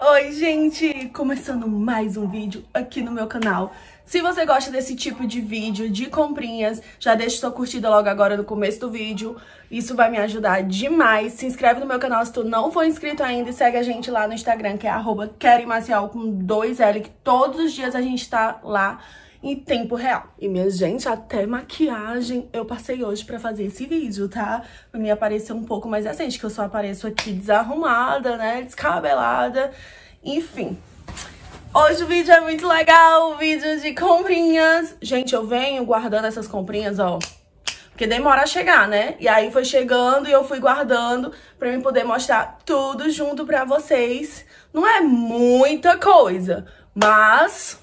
Oi, gente! Começando mais um vídeo aqui no meu canal. Se você gosta desse tipo de vídeo de comprinhas, já deixa sua curtida logo agora no começo do vídeo. Isso vai me ajudar demais. Se inscreve no meu canal se tu não for inscrito ainda e segue a gente lá no Instagram, que é @KeriMaciel com 2L, que todos os dias a gente tá lá em tempo real. E, minha gente, até maquiagem eu passei hoje pra fazer esse vídeo, tá? Pra me aparecer um pouco mais decente, que eu só apareço aqui desarrumada, né? Descabelada. Enfim. Hoje o vídeo é muito legal, o vídeo de comprinhas. Gente, eu venho guardando essas comprinhas, ó, porque demora a chegar, né? E aí foi chegando e eu fui guardando pra mim poder mostrar tudo junto pra vocês. Não é muita coisa, mas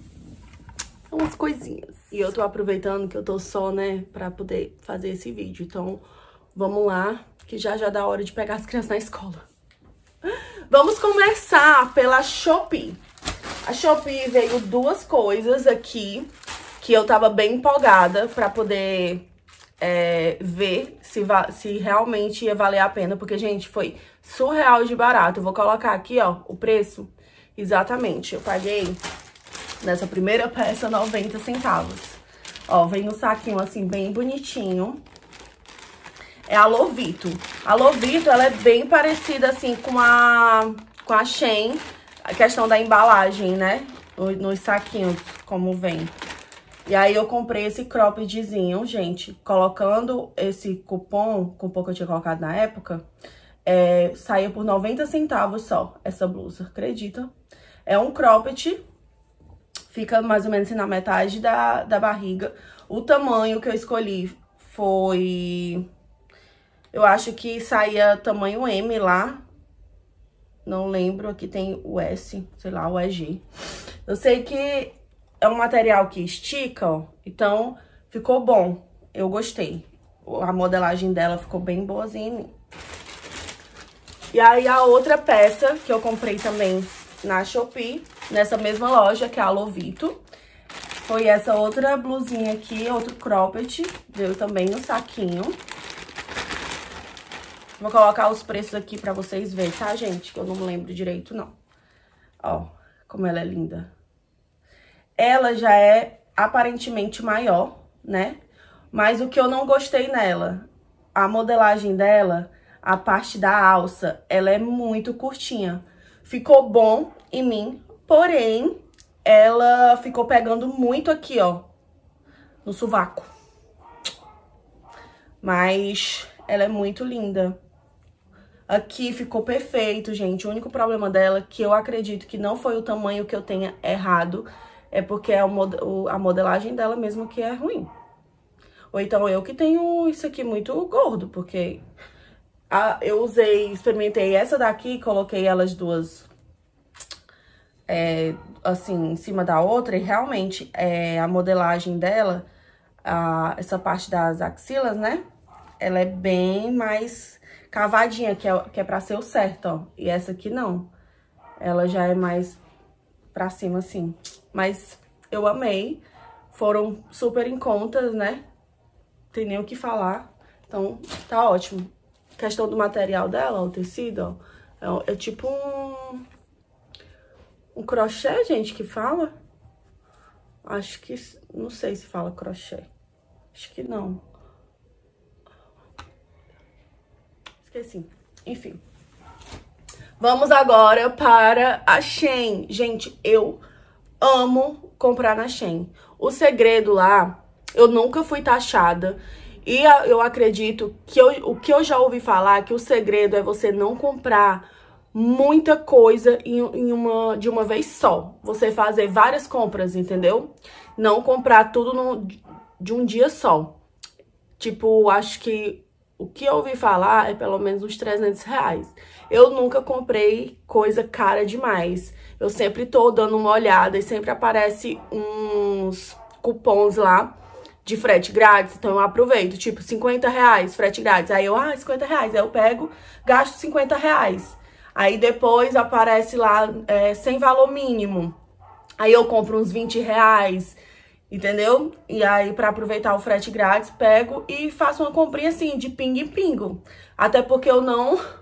umas coisinhas. E eu tô aproveitando que eu tô só, né, pra poder fazer esse vídeo. Então, vamos lá, que já dá hora de pegar as crianças na escola. Vamos começar pela Shopee. A Shopee veio duas coisas aqui que eu tava bem empolgada pra poder ver se realmente ia valer a pena. Porque, gente, foi surreal de barato. Eu vou colocar aqui, ó, o preço. Exatamente, eu paguei nessa primeira peça 90 centavos. Ó, vem no saquinho assim, bem bonitinho. É a Lovito. A Lovito, ela é bem parecida assim com a Shein. A questão da embalagem, né? Nos saquinhos, como vem. E aí eu comprei esse croppedzinho, gente. Colocando esse cupom que eu tinha colocado na época, saiu por 90 centavos só, essa blusa, acredita? É um cropped. Fica mais ou menos assim na metade da barriga. O tamanho que eu escolhi foi... Eu acho que saía tamanho M lá. Não lembro, aqui tem o S, sei lá, o EG. Eu sei que é um material que estica, ó. Então, ficou bom. Eu gostei. A modelagem dela ficou bem boazinha em mim. E aí, a outra peça que eu comprei também na Shopee, nessa mesma loja, que é a Lovito, foi essa outra blusinha aqui, outro cropped, veio também no saquinho. Vou colocar os preços aqui pra vocês verem, tá, gente? Que eu não lembro direito, não. Ó, como ela é linda. Ela já é aparentemente maior, né? Mas o que eu não gostei nela, a modelagem dela, a parte da alça, ela é muito curtinha. Ficou bom em mim, porém, ela ficou pegando muito aqui, ó, no sovaco. Mas ela é muito linda. Aqui ficou perfeito, gente. O único problema dela, que eu acredito que não foi o tamanho que eu tenha errado, é porque é a modelagem dela mesmo que é ruim. Ou então eu que tenho isso aqui muito gordo, porque eu experimentei essa daqui, coloquei elas duas assim, em cima da outra, e realmente a modelagem dela, essa parte das axilas, né? Ela é bem mais cavadinha, que é pra ser o certo, ó. E essa aqui não. Ela já é mais pra cima, assim. Mas eu amei. Foram super em contas, né? Tem nem o que falar. Então, tá ótimo. Questão do material dela, ó, o tecido, ó. É tipo um crochê, gente, que fala? Acho que... Não sei se fala crochê. Acho que não. Esqueci. Enfim. Vamos agora para a Shein. Gente, eu amo comprar na Shein. O segredo lá, eu nunca fui taxada. E eu acredito que o que eu já ouvi falar é que o segredo é você não comprar muita coisa de uma vez só. Você fazer várias compras, entendeu? Não comprar tudo de um dia só. Tipo, acho que o que eu ouvi falar é pelo menos uns 300 reais. Eu nunca comprei coisa cara demais. Eu sempre tô dando uma olhada e sempre aparece uns cupons lá de frete grátis. Então eu aproveito, tipo, 50 reais frete grátis. Aí eu, 50 reais. Aí eu pego, gasto 50 reais. Aí depois aparece lá sem valor mínimo. Aí eu compro uns 20 reais. Entendeu? E aí, pra aproveitar o frete grátis, pego e faço uma comprinha assim, de pingo em pingo. Até porque eu não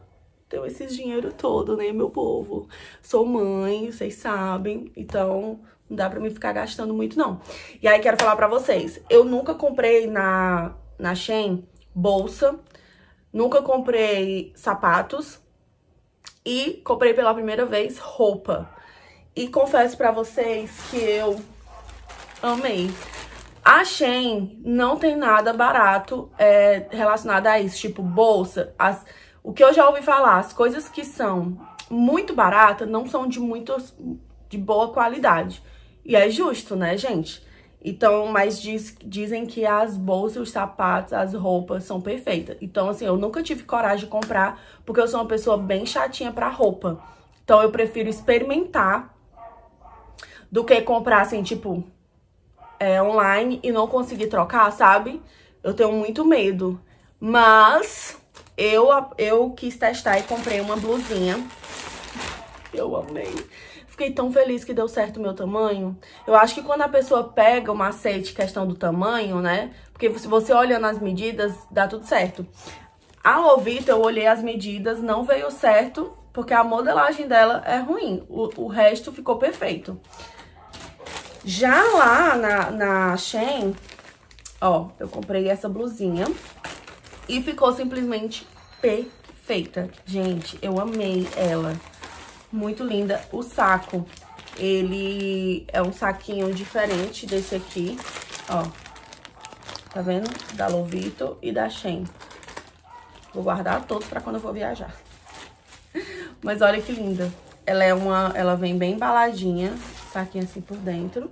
tenho esse dinheiro todo, né, meu povo? Sou mãe, vocês sabem, então não dá pra mim ficar gastando muito, não. E aí, quero falar pra vocês, eu nunca comprei na Shein bolsa, nunca comprei sapatos e comprei pela primeira vez roupa. E confesso pra vocês que eu amei. A Shein não tem nada barato relacionado a isso, tipo bolsa. O que eu já ouvi falar, as coisas que são muito baratas não são de boa qualidade. E é justo, né, gente? Então, mas dizem que as bolsas, os sapatos, as roupas são perfeitas. Então, assim, eu nunca tive coragem de comprar, porque eu sou uma pessoa bem chatinha pra roupa. Então, eu prefiro experimentar do que comprar, assim, tipo, online e não conseguir trocar, sabe? Eu tenho muito medo. Mas eu quis testar e comprei uma blusinha. Eu amei. Fiquei tão feliz que deu certo o meu tamanho. Eu acho que quando a pessoa pega o macete, questão do tamanho, né? Porque se você olha nas medidas, dá tudo certo. A Lovita, eu olhei as medidas, não veio certo, porque a modelagem dela é ruim. O resto ficou perfeito. Já lá na Shein, ó, eu comprei essa blusinha e ficou simplesmente perfeita. Gente, eu amei ela. Muito linda. O saco, ele é um saquinho diferente desse aqui, ó. Tá vendo? Da Lovito e da Shein. Vou guardar todos pra quando eu for viajar. Mas olha que linda. Ela vem bem embaladinha, saquinho assim por dentro.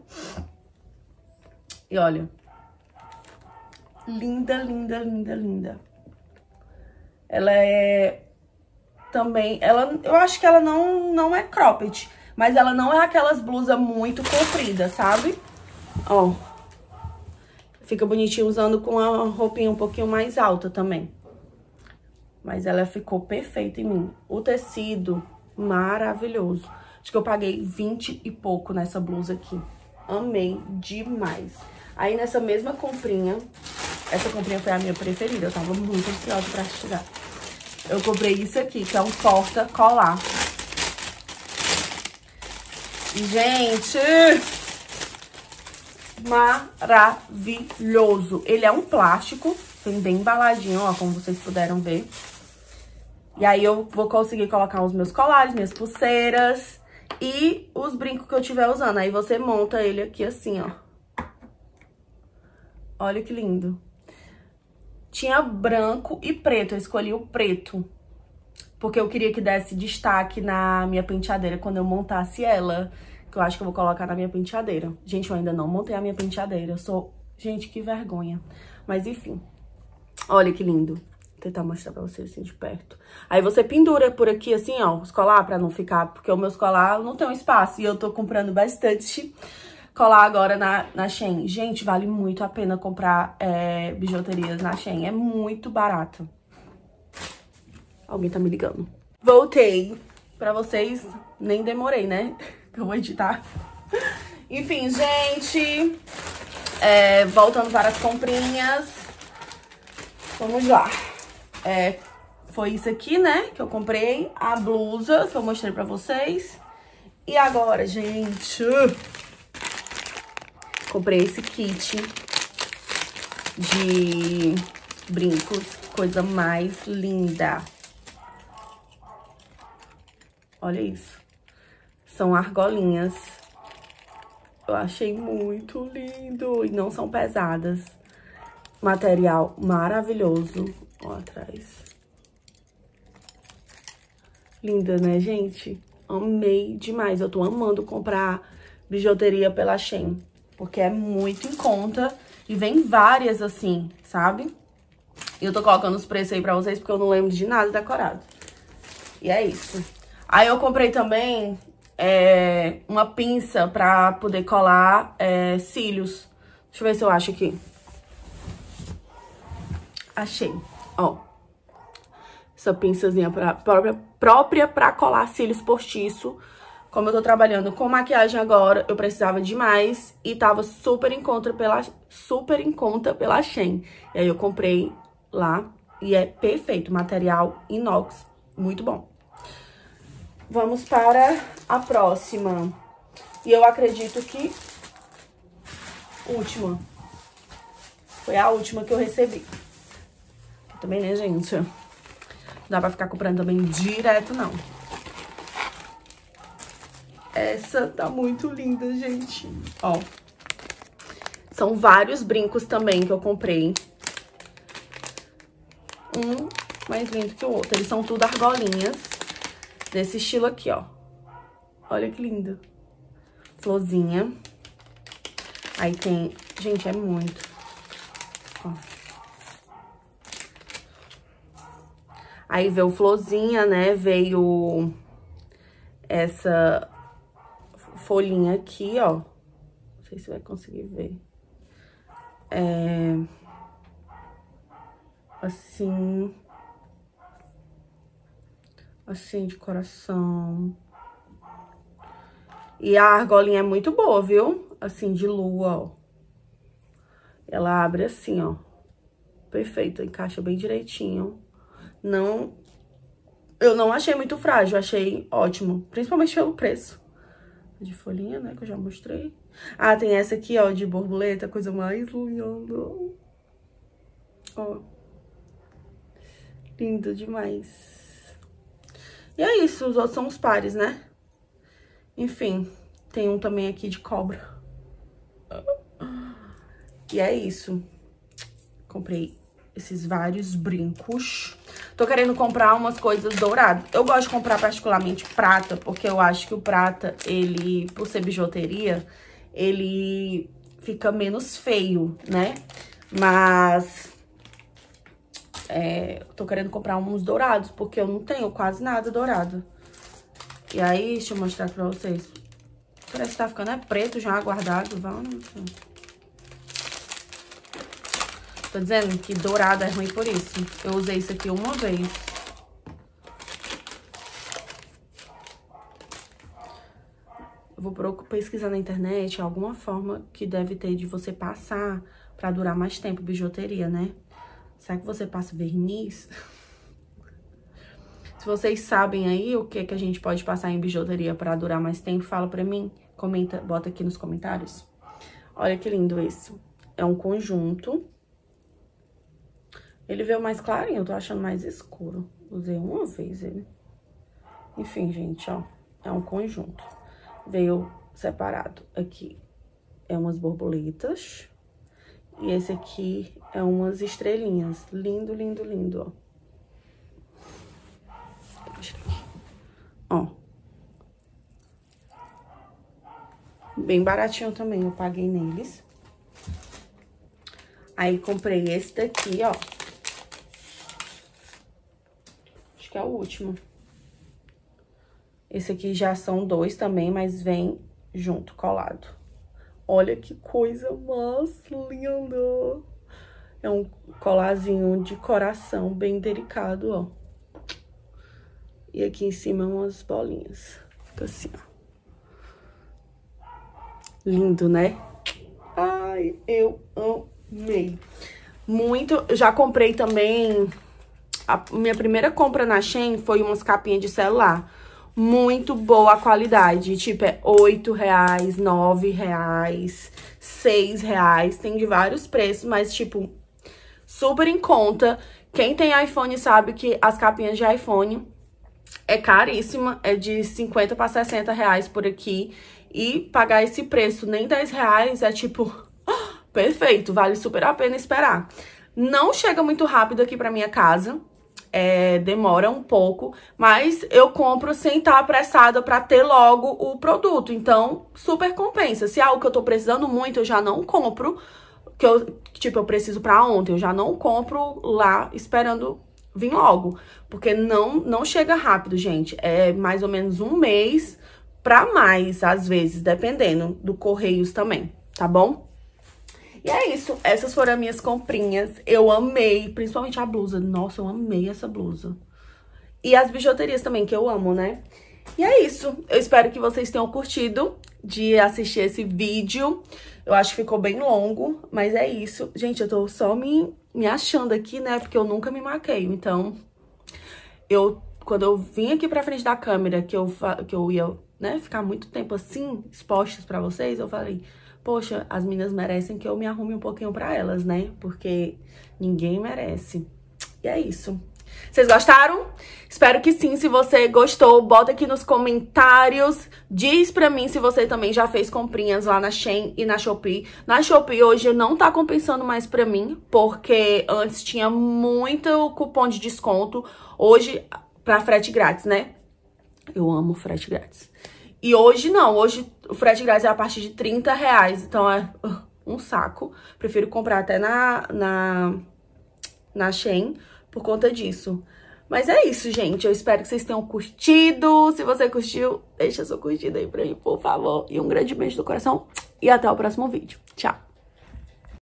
E olha. Linda, linda, linda, linda. Ela é também, eu acho que ela não é cropped, mas ela não é aquelas blusas muito compridas, sabe? Ó. Fica bonitinho usando com a roupinha um pouquinho mais alta também. Mas ela ficou perfeita em mim. O tecido, maravilhoso. Acho que eu paguei 20 e pouco nessa blusa aqui. Amei demais. Aí nessa mesma comprinha, essa comprinha foi a minha preferida. Eu tava muito ansiosa pra chegar. Eu comprei isso aqui, que é um porta-colar. Gente, maravilhoso. Ele é um plástico, vem bem embaladinho, ó, como vocês puderam ver. E aí eu vou conseguir colocar os meus colares, minhas pulseiras e os brincos que eu estiver usando. Aí você monta ele aqui assim, ó. Olha que lindo. Tinha branco e preto, eu escolhi o preto. Porque eu queria que desse destaque na minha penteadeira quando eu montasse ela. Que eu acho que eu vou colocar na minha penteadeira. Gente, eu ainda não montei a minha penteadeira. Eu sou... Gente, que vergonha. Mas enfim. Olha que lindo. Vou tentar mostrar pra vocês assim de perto. Aí você pendura por aqui assim, ó, os colar pra não ficar... Porque os meus colar não tem um espaço. E eu tô comprando bastante colar agora na Shein. Gente, vale muito a pena comprar bijuterias na Shein. É muito barato. Alguém tá me ligando. Voltei. Pra vocês, nem demorei, né? Eu vou editar. Enfim, gente. Voltando para as comprinhas. Vamos lá. Foi isso aqui, né? Que eu comprei. A blusa que eu mostrei pra vocês. E agora, gente... Comprei esse kit de brincos. Coisa mais linda. Olha isso. São argolinhas. Eu achei muito lindo. E não são pesadas. Material maravilhoso. Ó, atrás. Linda, né, gente? Amei demais. Eu tô amando comprar bijuteria pela Shein. Porque é muito em conta. E vem várias assim, sabe? E eu tô colocando os preços aí pra vocês, porque eu não lembro de nada decorado. E é isso. Aí eu comprei também uma pinça pra poder colar cílios. Deixa eu ver se eu acho aqui. Achei, ó. Essa pinçazinha própria pra colar cílios postiço. Como eu tô trabalhando com maquiagem agora, eu precisava de mais e tava super em conta pela Shein. E aí eu comprei lá e é perfeito, material inox. Muito bom. Vamos para a próxima. E eu acredito que... última. Foi a última que eu recebi. Também, né, gente? Não dá pra ficar comprando também direto, não. Essa tá muito linda, gente. Ó. São vários brincos também que eu comprei. Um mais lindo que o outro. Eles são tudo argolinhas. Desse estilo aqui, ó. Olha que lindo. Florzinha. Aí tem... gente, é muito. Ó. Aí veio florzinha, né? Veio essa folhinha aqui, ó. Não sei se vai conseguir ver. Assim, de coração. E a argolinha é muito boa, viu? Assim, de lua, ó. Ela abre assim, ó. Perfeito, encaixa bem direitinho. Eu não achei muito frágil, achei ótimo. Principalmente pelo preço. De folhinha, né, que eu já mostrei. Ah, tem essa aqui, ó, de borboleta, coisa mais linda. Ó. Lindo demais. E é isso, os outros são os pares, né? Enfim, tem um também aqui de cobra. E é isso. Comprei esses vários brincos. Tô querendo comprar umas coisas douradas. Eu gosto de comprar particularmente prata, porque eu acho que o prata, ele, por ser bijuteria, ele fica menos feio, né? Mas... tô querendo comprar uns dourados, porque eu não tenho quase nada dourado. E aí, deixa eu mostrar pra vocês. Parece que tá ficando preto já, guardado. Vamos. Tô dizendo que dourado é ruim por isso. Eu usei isso aqui uma vez. Eu vou pesquisar na internet alguma forma que deve ter de você passar pra durar mais tempo bijuteria, né? Será que você passa verniz? Se vocês sabem aí o que a gente pode passar em bijuteria pra durar mais tempo, fala pra mim. Comenta, bota aqui nos comentários. Olha que lindo esse. É um conjunto. Ele veio mais clarinho, eu tô achando mais escuro. Usei uma vez ele. Enfim, gente, ó. É um conjunto. Veio separado. Aqui é umas borboletas. E esse aqui é umas estrelinhas. Lindo, lindo, lindo, ó. Ó. Bem baratinho também, eu paguei neles. Aí, comprei esse daqui, ó. Acho que é o último. Esse aqui já são dois também, mas vem junto, colado. Olha que coisa mais linda. É um colarzinho de coração bem delicado, ó. E aqui em cima umas bolinhas. Fica assim, ó. Lindo, né? Ai, eu amei. Muito. Eu já comprei também... A minha primeira compra na Shein foi umas capinhas de celular. Muito boa a qualidade. Tipo, é R$8, R$9, R$6. Tem de vários preços, mas, tipo, super em conta. Quem tem iPhone sabe que as capinhas de iPhone é caríssima. É de 50 para 60 reais por aqui. E pagar esse preço, nem 10 reais, é tipo... perfeito, vale super a pena esperar. Não chega muito rápido aqui pra minha casa. Demora um pouco, mas eu compro sem estar apressada pra ter logo o produto. Então, super compensa. Se é algo que eu tô precisando muito, eu já não compro. Eu preciso pra ontem, eu já não compro lá esperando vir logo. Porque não chega rápido, gente. É mais ou menos um mês pra mais, às vezes, dependendo do Correios também, tá bom? E é isso, essas foram as minhas comprinhas. Eu amei, principalmente a blusa. Nossa, eu amei essa blusa. E as bijuterias também, que eu amo, né? E é isso. Eu espero que vocês tenham curtido de assistir esse vídeo. Eu acho que ficou bem longo, mas é isso. Gente, eu tô só me achando aqui, né? Porque eu nunca me maqueio. Então, eu quando eu vim aqui pra frente da câmera, que eu ia, né, ficar muito tempo assim, expostas pra vocês, eu falei, poxa, as meninas merecem que eu me arrume um pouquinho pra elas, né? Porque ninguém merece. E é isso. Vocês gostaram? Espero que sim. Se você gostou, bota aqui nos comentários. Diz pra mim se você também já fez comprinhas lá na Shein e na Shopee. Na Shopee hoje não tá compensando mais pra mim, porque antes tinha muito cupom de desconto. Hoje, pra frete grátis, né? Eu amo frete grátis. E hoje não. Hoje o frete grátis é a partir de R$30. Então é um saco. Prefiro comprar até na Shein por conta disso. Mas é isso, gente. Eu espero que vocês tenham curtido. Se você curtiu, deixa sua curtida aí pra mim, por favor. E um grande beijo do coração. E até o próximo vídeo. Tchau!